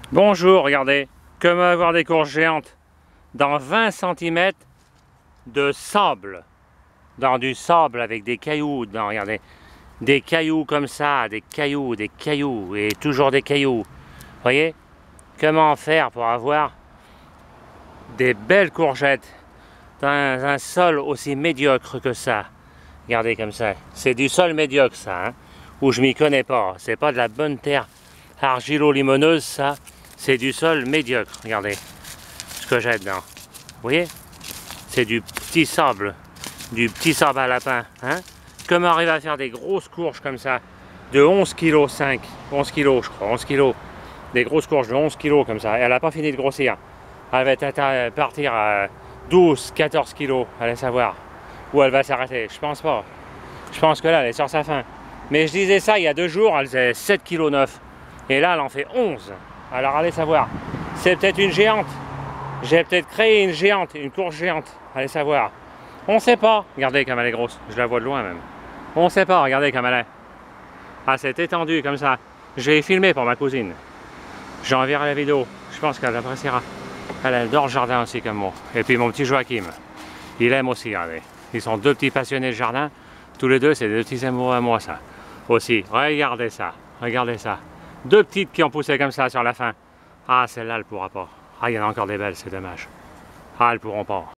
Bonjour, regardez, comme avoir des courges géantes dans 20 cm de sable, dans du sable avec des cailloux dedans, regardez, des cailloux comme ça, des cailloux, et toujours des cailloux. Voyez, comment faire pour avoir des belles courgettes dans un sol aussi médiocre que ça? Regardez comme ça, c'est du sol médiocre ça, hein, où je m'y connais pas, c'est pas de la bonne terre argilo-limoneuse ça. C'est du sol médiocre, regardez ce que j'ai dedans. Vous voyez? C'est du petit sable à lapin. Hein? Comment arriver à faire des grosses courges comme ça, de 11 kg 5, 11 kg je crois, 11 kg. Des grosses courges de 11 kg comme ça. Et elle n'a pas fini de grossir. Elle va partir à 12, 14 kg, allez savoir. Où elle va s'arrêter, je pense pas. Je pense que là, elle est sur sa fin. Mais je disais ça il y a 2 jours, elle faisait 7 kg 9. Et là, elle en fait 11. Alors allez savoir, c'est peut-être une géante. J'ai peut-être créé une géante, une courge géante. Allez savoir. On sait pas. Regardez comme elle est grosse. Je la vois de loin même. On sait pas. Regardez comme elle est. Ah, c'est étendu comme ça. Je vais filmer pour ma cousine. J'enverrai la vidéo. Je pense qu'elle appréciera. Elle adore le jardin aussi comme moi. Et puis mon petit Joachim. Il aime aussi, regardez. Ils sont 2 petits passionnés de jardin. Tous les deux, c'est 2 petits amoureux à moi ça. Aussi. Regardez ça. Regardez ça. 2 petites qui ont poussé comme ça sur la fin. Ah, celle-là, elle pourra pas. Ah, il y en a encore des belles, c'est dommage. Ah, elles pourront pas.